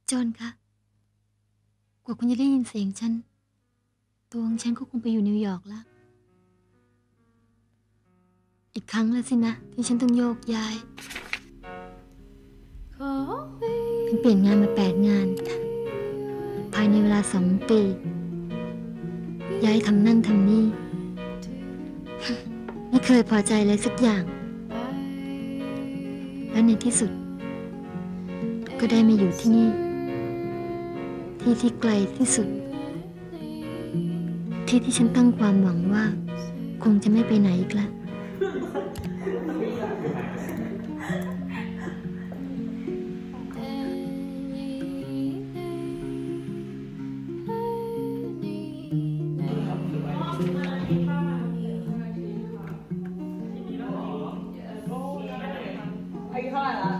จอห์นคะกว่าคุณจะได้ยินเสียงฉันตัวของฉันก็คงไปอยู่นิวยอร์กแล้วอีกครั้งแล้วสินะที่ฉันต้องโยกย้ายฉันเปลี่ยนงานมา8 งานภายในเวลา2 ปีย้ายทำนั่นทำนี่ไม่เคยพอใจเลยสักอย่างแล้วในที่สุดก็ได้มาอยู่ที่นี่ที่ไกลที่สุดที่ฉันตั้งความหวังว่าคงจะไม่ไปไหนอีกแล้วอายุเท่าไหร่ละ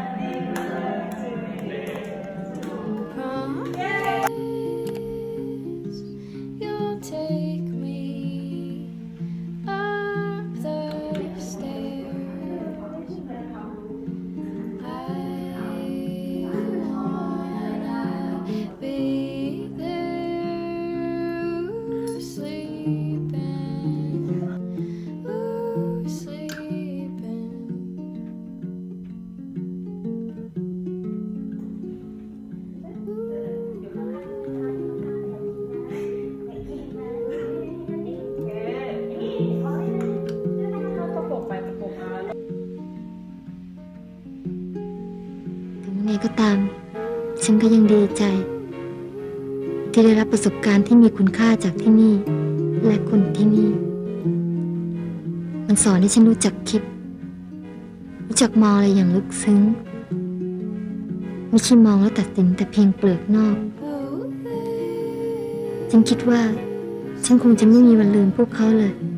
ไงก็ตามฉันก็ยังดีใจที่ได้รับประสบการณ์ที่มีคุณค่าจากที่นี่และคนที่นี่มันสอนให้ฉันรู้จักคิดรู้จักมองอะไรอย่างลึกซึ้งไม่ใช่มองแล้วตัดสินแต่เพียงเปลือกนอกฉันคิดว่าฉันคงจะไม่มีวันลืมพวกเขาเลย